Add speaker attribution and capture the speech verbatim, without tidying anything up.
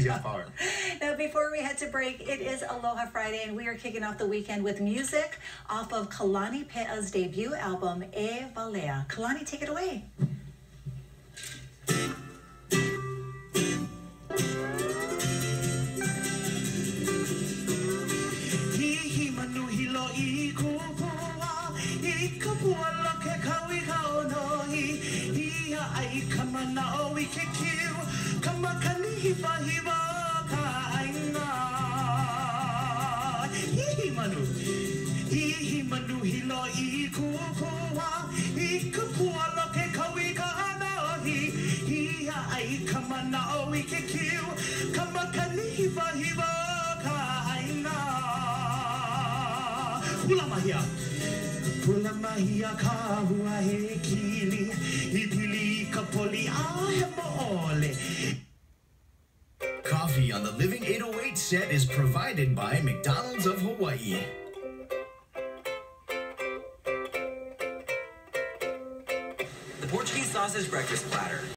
Speaker 1: You got power.
Speaker 2: Now, before we head to break, it is Aloha Friday, and we are kicking off the weekend with music off of Kalani Pe'a's debut album, E Valea. Kalani, take it away.
Speaker 3: Hihi manuhilo I kupua, I kapua loke kawi kaonohi, Ia ai kamana o I ke kiu, kamakani hiva hiva ka aina. Hihi manu, hihi manuhilo I kupua, I kapua loke kawi kaonohi, Ia ai kamana o I ke kiu, kamakani hiva hiva ka aina. Hula mahia, hula mahia ka hua he kili, I pili ka poli a he mo'ole.
Speaker 4: Coffee on the Living eight oh eight set is provided by McDonald's of Hawaii.
Speaker 5: The Portuguese sausage breakfast platter.